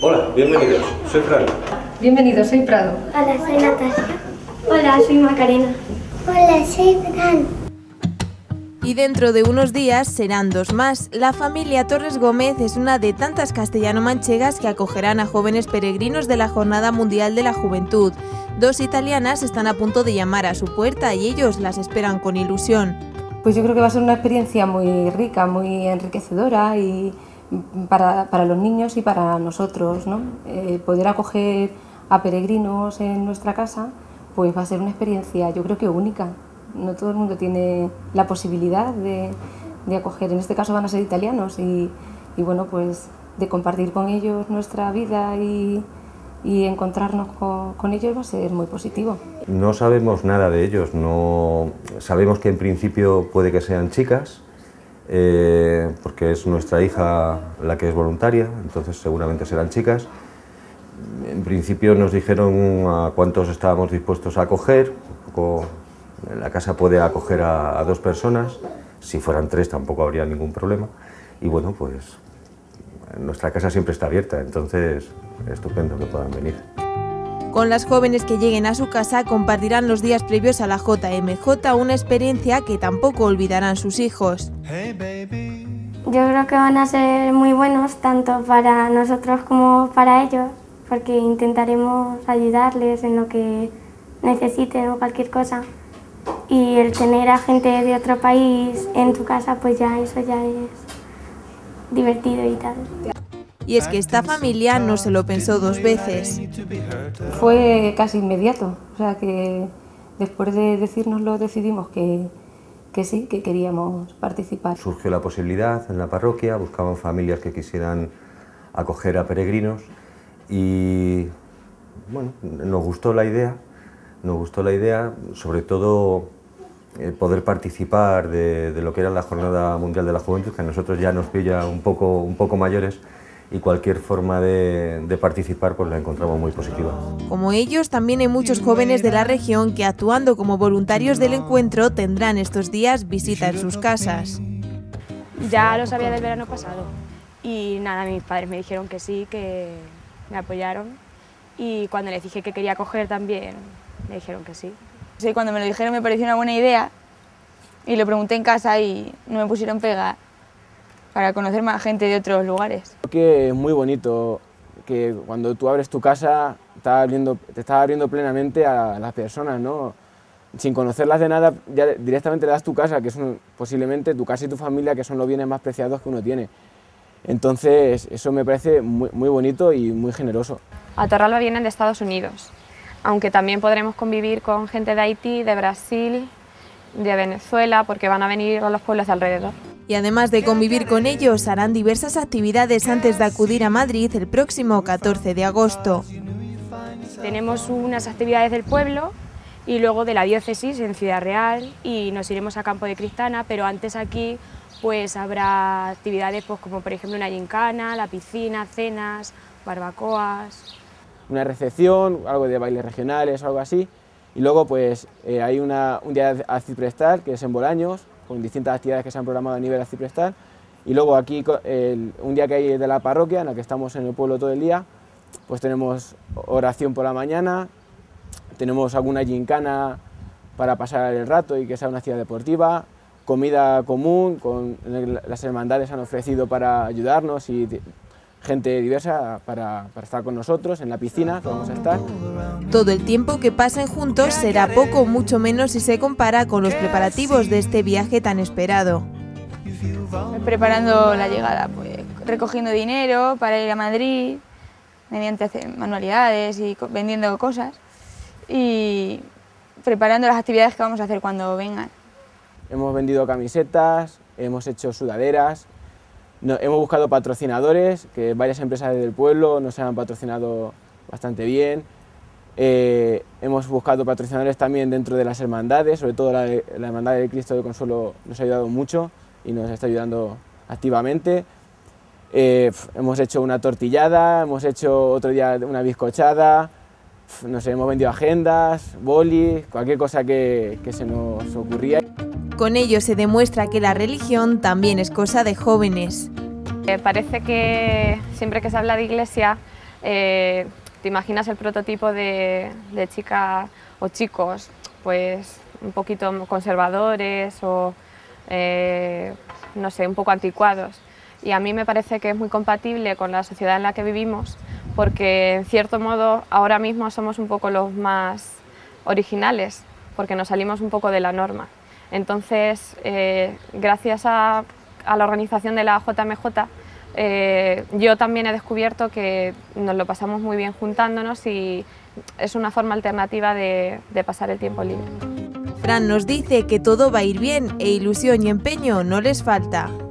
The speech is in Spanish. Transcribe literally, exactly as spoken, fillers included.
Hola, bienvenidos. Soy Fran. Bienvenido, soy Prado. Hola, soy Natasha. Hola, soy Macarena. Hola, soy Fran. Y dentro de unos días serán dos más. La familia Torres Gómez es una de tantas castellano-manchegas que acogerán a jóvenes peregrinos de la Jornada Mundial de la Juventud. Dos italianas están a punto de llamar a su puerta y ellos las esperan con ilusión. Pues yo creo que va a ser una experiencia muy rica, muy enriquecedora y para, para los niños y para nosotros, ¿no? Eh, poder acoger a peregrinos en nuestra casa, pues va a ser una experiencia, yo creo que única. No todo el mundo tiene la posibilidad de, de acoger, en este caso van a ser italianos y, y bueno, pues de compartir con ellos nuestra vida y, y encontrarnos con, con ellos va a ser muy positivo. No sabemos nada de ellos, no sabemos que en principio puede que sean chicas, eh, porque es nuestra hija la que es voluntaria, entonces seguramente serán chicas. En principio nos dijeron a cuántos estábamos dispuestos a acoger, un poco. La casa puede acoger a, a dos personas, si fueran tres tampoco habría ningún problema. Y bueno, pues nuestra casa siempre está abierta, entonces estupendo que puedan venir. Con las jóvenes que lleguen a su casa compartirán los días previos a la J M J, una experiencia que tampoco olvidarán sus hijos. Yo creo que van a ser muy buenos tanto para nosotros como para ellos, porque intentaremos ayudarles en lo que necesiten o cualquier cosa. Y el tener a gente de otro país en tu casa, pues ya eso ya es divertido y tal. Y es que esta familia no se lo pensó dos veces. Fue casi inmediato, o sea que después de decírnoslo decidimos que, que sí, que queríamos participar. Surgió la posibilidad en la parroquia, buscaban familias que quisieran acoger a peregrinos y bueno, nos gustó la idea. Nos gustó la idea, sobre todo eh, poder participar de, de lo que era la Jornada Mundial de la Juventud, que a nosotros ya nos pilla un poco, un poco mayores, y cualquier forma de, de participar pues la encontramos muy positiva. Como ellos, también hay muchos jóvenes de la región que, actuando como voluntarios del encuentro, tendrán estos días visita en sus casas. Ya lo sabía del verano pasado y nada, mis padres me dijeron que sí, que me apoyaron, y cuando les dije que quería acoger también me dijeron que sí. Sí, cuando me lo dijeron me pareció una buena idea y lo pregunté en casa y no me pusieron pega para conocer más gente de otros lugares. Creo que es muy bonito que cuando tú abres tu casa estás abriendo, te estás abriendo plenamente a las personas, ¿no? Sin conocerlas de nada, ya directamente le das tu casa, que es un, posiblemente tu casa y tu familia, que son los bienes más preciados que uno tiene. Entonces eso me parece muy, muy bonito y muy generoso. A Torralba vienen de Estados Unidos, aunque también podremos convivir con gente de Haití, de Brasil, de Venezuela, porque van a venir a los pueblos de alrededor. Y además de convivir con ellos, harán diversas actividades antes de acudir a Madrid el próximo catorce de agosto. Tenemos unas actividades del pueblo y luego de la diócesis en Ciudad Real, y nos iremos a Campo de Cristana, pero antes aquí pues habrá actividades pues, como por ejemplo una gincana, la piscina, cenas, barbacoas. Una recepción, algo de bailes regionales o algo así, y luego pues eh, hay una, un día arciprestal que es en Bolaños, con distintas actividades que se han programado a nivel arciprestal, y luego aquí el, un día que hay de la parroquia, en la que estamos en el pueblo todo el día, pues tenemos oración por la mañana, tenemos alguna gincana para pasar el rato y que sea una actividad deportiva, comida común, con, las hermandades han ofrecido para ayudarnos y gente diversa para, para estar con nosotros en la piscina, que vamos a estar. Todo el tiempo que pasen juntos será poco o mucho menos si se compara con los preparativos de este viaje tan esperado. Preparando la llegada, pues recogiendo dinero para ir a Madrid, mediante hacer manualidades y vendiendo cosas, y preparando las actividades que vamos a hacer cuando vengan. Hemos vendido camisetas, hemos hecho sudaderas. No, hemos buscado patrocinadores, que varias empresas del pueblo nos han patrocinado bastante bien. Eh, hemos buscado patrocinadores también dentro de las hermandades, sobre todo la, la Hermandad del Cristo de Consuelo nos ha ayudado mucho y nos está ayudando activamente. Eh, hemos hecho una tortillada, hemos hecho otro día una bizcochada, no sé, hemos vendido agendas, bolis, cualquier cosa que, que se nos ocurría. Con ello se demuestra que la religión también es cosa de jóvenes. Eh, parece que siempre que se habla de iglesia eh, te imaginas el prototipo de, de chica o chicos, pues un poquito conservadores o, eh, no sé, un poco anticuados. Y a mí me parece que es muy compatible con la sociedad en la que vivimos, porque en cierto modo ahora mismo somos un poco los más originales, porque nos salimos un poco de la norma. Entonces, eh, gracias a, a la organización de la J M J, eh, yo también he descubierto que nos lo pasamos muy bien juntándonos y es una forma alternativa de, de pasar el tiempo libre. Fran nos dice que todo va a ir bien e ilusión y empeño no les falta.